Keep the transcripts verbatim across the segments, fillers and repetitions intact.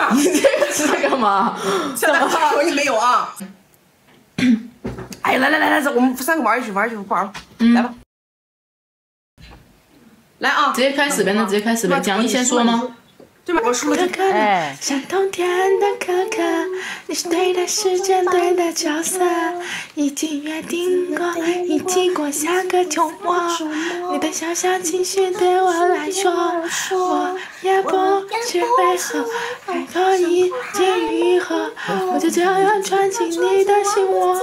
嘛？ 你这个是在干嘛？ 现在手你没有啊？哎，来来来来，我们三个玩一局，玩一局不玩了，嗯、来吧。来啊！ 直接开始呗，那直接开始呗。讲义先说吗？ 对吧？我输了就哎。 像冬天的可可，你是对的时间，对的角色，已经约定过，一起过下个周末。你的小小情绪对我来说，我也不知为何还可以见愈合，我就这样闯进你的心窝。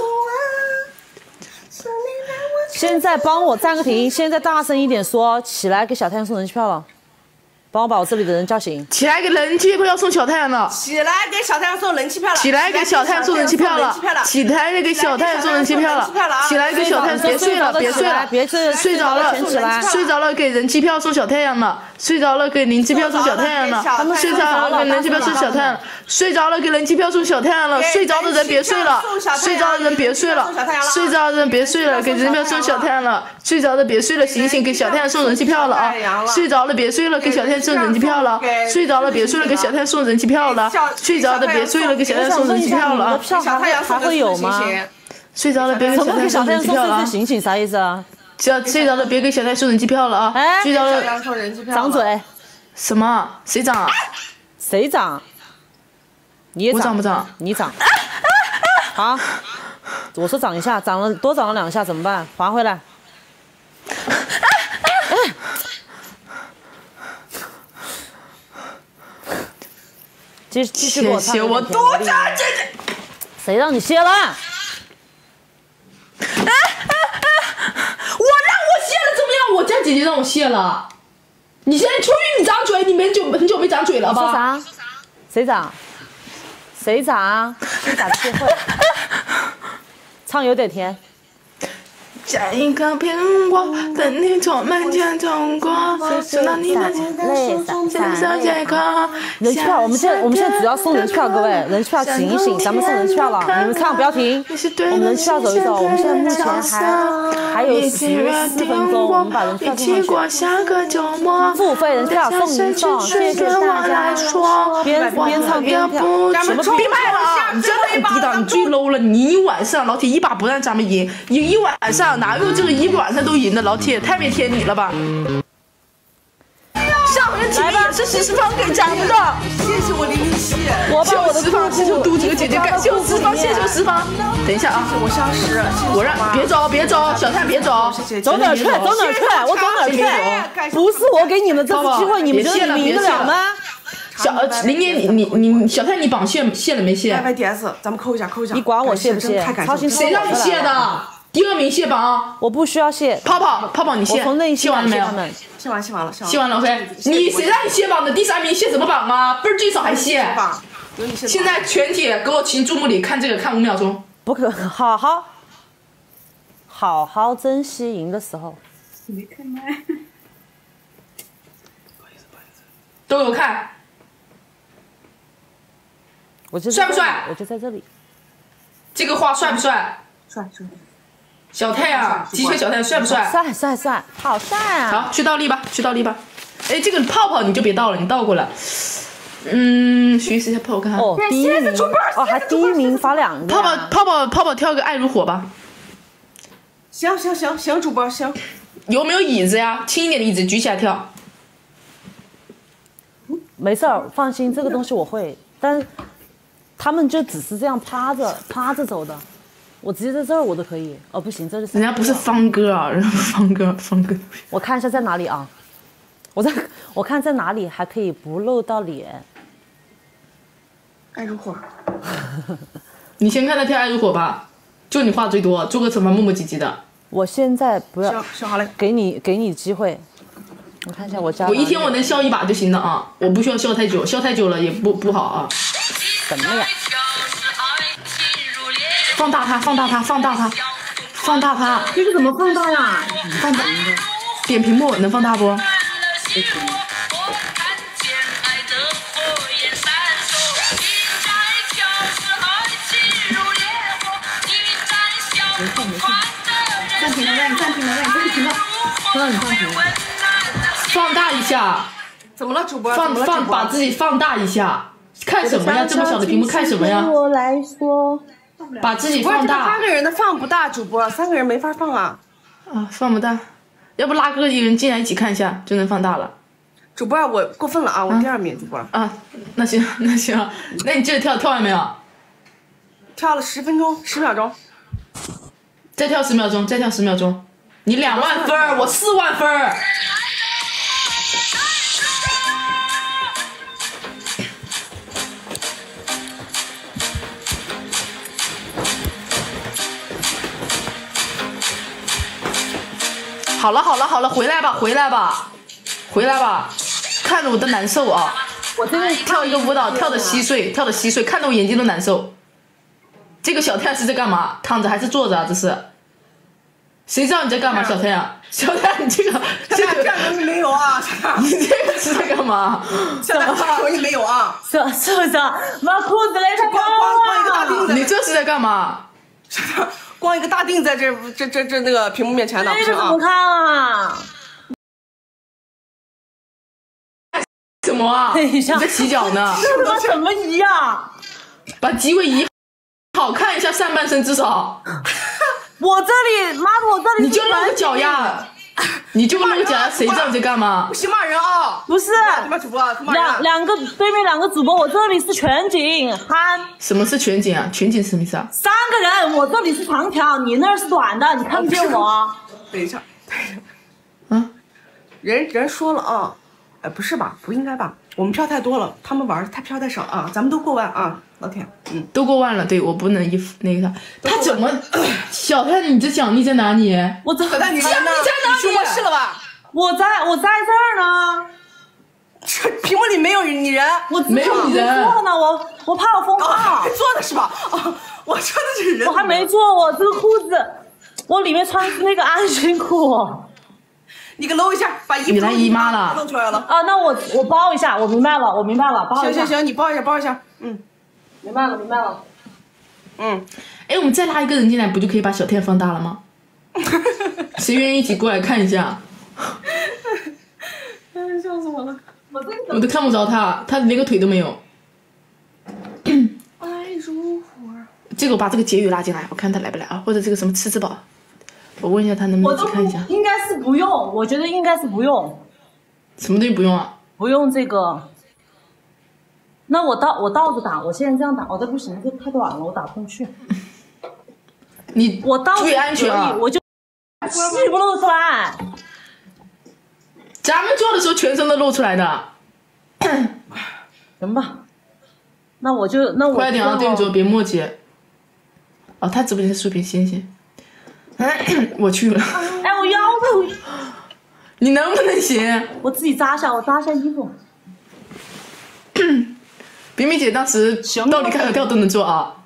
现在帮我暂个停，现在大声一点说，起来给小太阳送人气票了。帮我把我这里的人叫醒！ 起来给人气票送小太阳了！ 起来给小太阳送人气票了！ 起来给小太阳送人气票了！起来给小太阳送人气票了！起来给小太阳别睡了，别睡了， 别睡了， 睡着了，睡着了给人气票送小太阳了，睡着了给人气票送小太阳了，睡着了给人气票送小太阳，睡着了给人气票送小太阳了，睡着的人别睡了，睡着的人别睡了，睡着的人别睡了，给人气票送小太阳了，睡着的别睡了，醒醒给小太阳送人气票了啊！睡着了别睡了，给小太阳送人气票了，睡着了别睡了，给小太阳送人气票了，睡着的别睡了，给小太阳送人气票了啊！ 票还还会有吗？ 睡着了别给小太阳送人气票了啊！ 醒醒啥意思啊？ 小睡着了别给小太阳送人气票了啊！睡着了张嘴！ 什么？谁长啊？ 谁长？你也长？ 我长不长？ 你长。好，我说长一下，长了多长了两下怎么办？还回来。继继续给我唱。 谢谢我多长这个。 谁让你卸了？啊啊啊！我让我卸了怎么样？我家姐姐让我卸了。你现在秋雨你张嘴，你没久很久没张嘴了吧？ 说啥？谁长？谁长？谁长最会？唱有点甜。 摘一个苹果，等你从门前走过，收到你的sen手结果。 人气票，我们现在我们现在主要送人气票，各位，人气票醒一醒，咱们送人气票了，你们唱不要停，我们人气票走一走，我们现在目前还还有十四分钟，我们把人气票送上去。付费人气票送一送，谢谢大家。边边唱边跳， 什么闭麦了啊！你真的很低档，你最 low 了，你一晚上老铁一把不让咱们赢，赢一晚上。哪有这个一晚上都赢的，老铁太没天理了吧！上回体力也是徐世芳给咱们的， 谢谢我零零七， 我把我的十方，谢谢杜这个姐姐，感谢十方，谢谢十方。等一下啊， 我消失， 我让别走别走，小太别走， 走哪儿去？走哪儿去？我走哪儿去？不是我给你们这次机会，你们觉得你们赢得了吗？ 小林姐，你你你小太你绑卸卸了没卸 ？Y Y D S， 咱们扣一下扣一下。 你管我卸不卸？操心谁让你卸的？第二名卸榜， 我不需要卸。 泡泡，泡泡你卸，卸完了没有？ 卸完，卸完了， 卸完了。OK， 你谁让你卸榜的？第三名卸什么榜啊？倍儿最少还卸。现在全体给我请注目礼，看这个，看五秒钟。 不可，好好，好好珍惜赢的时候。 你没看麦？ 都有看。 我就帅不帅？ 我就在这里。 这个画帅不帅？ 帅帅。 小太阳，的确小太阳帅不帅？ 帅帅帅，好帅啊！ 好，去倒立吧，去倒立吧。哎，这个泡泡你就别倒了，你倒过来。嗯，学习一下泡泡看。 哦，第一名。哦，还第一名发两个。 泡泡泡泡泡泡跳个爱如火吧。 行行行行，主播行。 有没有椅子呀？轻一点的椅子举起来跳。 没事儿，放心，这个东西我会，但是他们就只是这样趴着趴着走的。我直接在这儿我都可以。哦，不行，这是人家不是方哥啊，人家方哥方哥。 我看一下在哪里啊？我在我看在哪里还可以不露到脸。 爱如火。 你先看他跳爱如火吧，就你话最多，做个什么磨磨唧唧的。 我现在不要， 行好嘞， 给你给你机会。我看一下我家。 我一天我能笑一把就行了啊，我不需要笑太久，笑太久了也不不好啊。 什么呀？ 放大它，放大它，放大它，放大它。 这个怎么放大呀？ 放大。点屏幕能放大不？ 暂停了，让你暂停了，让你暂停了，不让你暂停。 放大一下。 怎么了，主播？ 放放把自己放大一下。 看什么呀？这么小的屏幕看什么呀？ 对我来说， 把自己放大。 三个人的放不大，主播三个人没法放啊。 啊，放不大，要不拉个人进来一起看一下就能放大了。 主播我过分了啊，我第二名主播。 啊，那行那行，那你接着跳，跳完没有？ 跳了十分钟，十秒钟。 再跳十秒钟，再跳十秒钟。你两万分儿，我四万分儿。好了好了好了，回来吧回来吧，回来吧，看着我都难受啊！ 我这边跳一个舞蹈，跳的稀碎，跳的稀碎，看得我眼睛都难受。这个小太阳是在干嘛？躺着还是坐着啊？这是？谁知道你在干嘛？小太阳，小太阳，你这个这个这样东西没有啊！ 你这个是在干嘛？ 小太阳这样东西没有啊！ 是是不是？把裤子来光光光一个大钉子， 你这是在干嘛？ 光一个大腚在这这这这那个屏幕面前的，不行啊！ 怎么看啊？ 什么啊？你在洗脚呢？ 这他什么仪啊？ 把机位移好看一下上半身至少。 我这里，妈的，我这里你就露个脚呀！你就露个脚呀！谁知道你在干嘛？ 不许骂人啊！ 不是， 他妈主播骂人。 两两个对面两个主播，我这里是全景，憨。 什么是全景啊？全景是什么意思啊？ 三个人，我这里是长条，你那儿是短的，你看不见我。 等一下，等一下， 啊， 人人说了啊，哎，不是吧？不应该吧？我们票太多了，他们玩他票太少啊，咱们都过万啊。老铁，嗯， 都过万了，对我不能一那个他，他怎么？小太，你这奖励在哪里？ 我这小太，你奖励在哪里？ 你去卧室了吧？ 我在我在这儿呢。 这屏幕里没有你人， 我没有你人。 坐呢，我我怕我封号。 还坐的是吧？啊，我说的是人。 我还没坐，我这个裤子，我里面穿的是那个安全裤。 你给搂一下，把衣服你来姨妈了， 露出来了。 啊，那我我包一下，我明白了，我明白了，包一下。 行行行，你包一下，包一下。嗯， 明白了，明白了。 嗯， 哎，我们再拉一个人进来，不就可以把小天放大了吗？谁愿意一起过来看一下？ 哎，笑死我了！我这我都看不着他，他连个腿都没有。 爱如火。 这个我把这个婕妤拉进来，我看他来不来啊？或者这个什么吃吃饱，我问一下他能不能一起看一下。 应该是不用，我觉得应该是不用。 什么东西不用啊？ 不用这个。那我倒我倒着打，我现在这样打，我这不行，这太短了，我打不进去。 你我倒注意安全啊！ 我就屁不露出来。 咱们做的时候全身都露出来的。 行吧，那我就那我快点啊，对面桌别墨迹。哦，他直播间视频，行行。我去了。 哎，我腰都。 你能不能行？ 我自己扎一下，我扎一下衣服。 冰冰姐当时倒立开合跳都能做啊。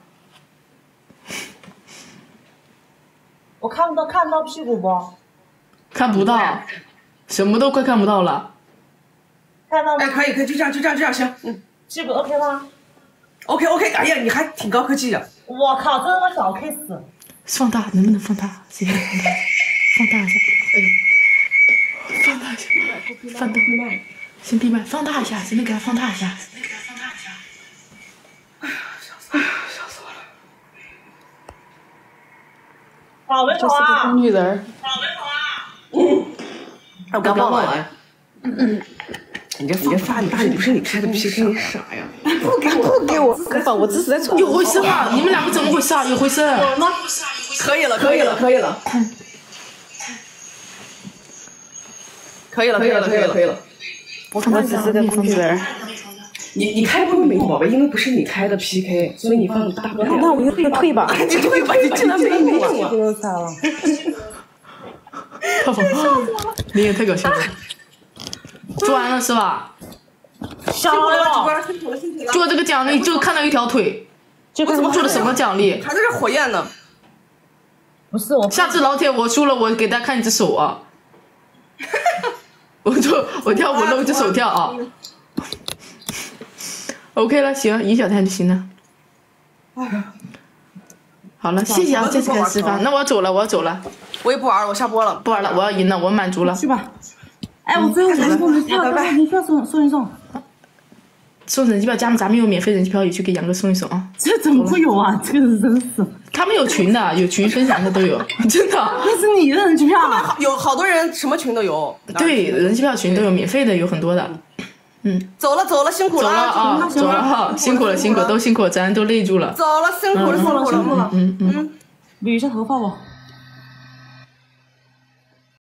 我看不到，看到屁股不？ 看不到，什么都快看不到了。 看到吗？ 哎，可以可以，就这样就这样就这样，行，嗯， 屁股 OK 吗 ？OK OK， 哎呀，你还挺高科技的。 我靠，这他妈小 case。 放大能不能放大？谁能放大？放大一下，哎呦，放大一下，放大，先闭麦，放大一下，谁能给他放大一下？ 哎呀，笑死我了，笑死我了。 好没有啊？ 女人。 好没有啊？ 嗯，我刚忘了。嗯嗯。你这你这发你大你不是你开的 P K 你傻呀？不给我不给我放，我这是在有回声啊！你们两个怎么回事啊？有回声。 有吗？ 可以了，可以了，可以了。可以了，可以了，可以了，可以了。 我我只是个工具人。 你你开不没用宝贝，因为不是你开的 P K， 所以你放大不了。 那我就退吧。 你退吧，你竟然没用啊！ 都拆了。 太疯了！你也太搞笑了。做完了是吧？ 笑了。 做这个奖励就看到一条腿，我怎么做的什么奖励？ 还在这火焰呢。 不是我。 下次老铁我输了，我给大家看一只手啊。我就我跳舞露一只手跳啊。OK 了，行，赢小太就行了。好了，谢谢啊，这次开始示范。那我要走了，我要走了。 我也不玩了，我下播了。 不玩了，我要赢了，我满足了。 去吧。哎，我最后两个没票，没票送送一送。 送人机票，加上咱们有免费人机票，也去给杨哥送一送啊。 这怎么会有啊？这个是真是。 他们有群的，有群分享的都有，真的。 那是你的人机票啊？ 有好多人什么群都有。 对，人机票群都有，免费的有很多的。嗯， 走了走了，辛苦了啊，走了哈，辛苦了辛苦了，都辛苦了，咱都累住了。 走了，辛苦了辛苦了， 嗯嗯嗯， 捋一下头发吧。